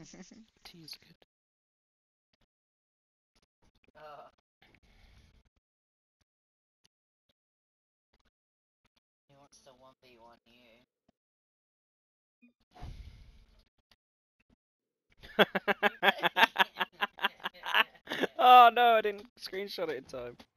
Tea is good. He wants to 1v1 you. Oh no, I didn't screenshot it in time.